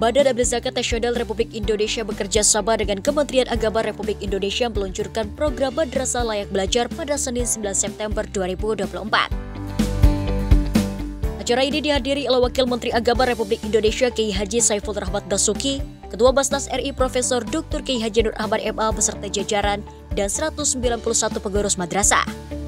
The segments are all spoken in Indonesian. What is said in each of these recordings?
Badan Amil Zakat Nasional Republik Indonesia bekerja sama dengan Kementerian Agama Republik Indonesia meluncurkan program Madrasah Layak Belajar pada Senin 9 September 2024. Acara ini dihadiri oleh Wakil Menteri Agama Republik Indonesia Kiai Haji Saiful Rahmat Dasuki, Ketua Basnas RI Profesor Dr. Kiai Haji Nur Ahmad MA beserta jajaran, dan 191 pengurus madrasah.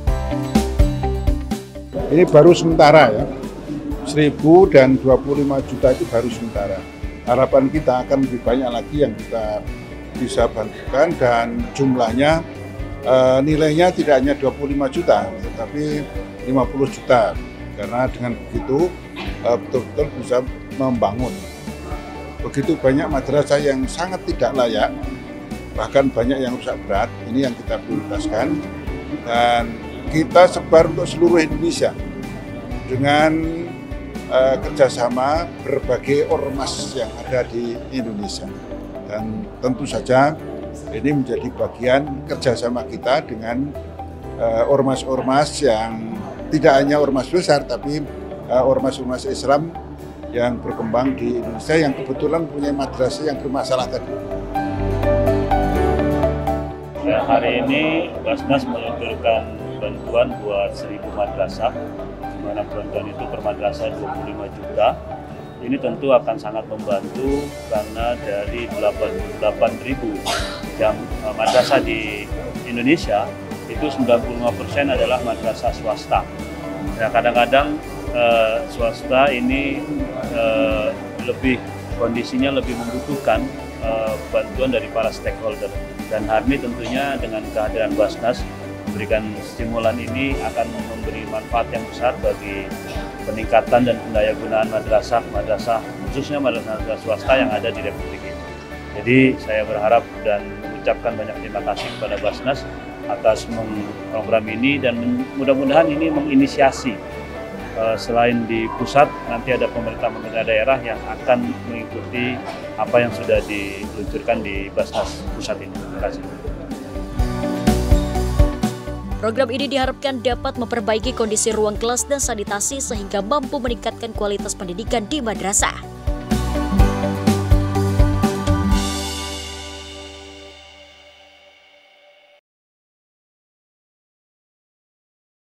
Ini baru sementara ya, 1.000 dan 25 juta itu baru sementara. Harapan kita akan lebih banyak lagi yang kita bisa bantukan dan jumlahnya nilainya tidak hanya 25 juta, tetapi 50 juta. Karena dengan begitu betul-betul bisa membangun. Begitu banyak madrasah yang sangat tidak layak, bahkan banyak yang rusak berat, ini yang kita prioritaskan. Dan kita sebar untuk seluruh Indonesia dengan kerjasama berbagai ormas yang ada di Indonesia. Dan tentu saja ini menjadi bagian kerjasama kita dengan ormas-ormas yang tidak hanya ormas besar, tapi ormas-ormas Islam yang berkembang di Indonesia yang kebetulan punya madrasah yang bermasalah tadi. Ya, hari ini Basnas meluncurkan bantuan buat 1.000 madrasah, di mana bantuan itu per madrasah 25 juta. Ini tentu akan sangat membantu karena dari 8.000 madrasah di Indonesia, itu 95% adalah madrasah swasta. Nah, kadang-kadang swasta ini kondisinya lebih membutuhkan bantuan dari para stakeholder. Dan hari ini tentunya dengan kehadiran Basnas memberikan stimulan ini akan memberi manfaat yang besar bagi peningkatan dan pendayagunaan madrasah khususnya madrasah swasta yang ada di Republik ini. Jadi saya berharap dan mengucapkan banyak terima kasih kepada Basnas atas program ini, dan mudah-mudahan ini menginisiasi selain di pusat, nanti ada pemerintah daerah yang akan mengikuti apa yang sudah diluncurkan di Basnas pusat ini. Terima kasih. Program ini diharapkan dapat memperbaiki kondisi ruang kelas dan sanitasi sehingga mampu meningkatkan kualitas pendidikan di madrasah.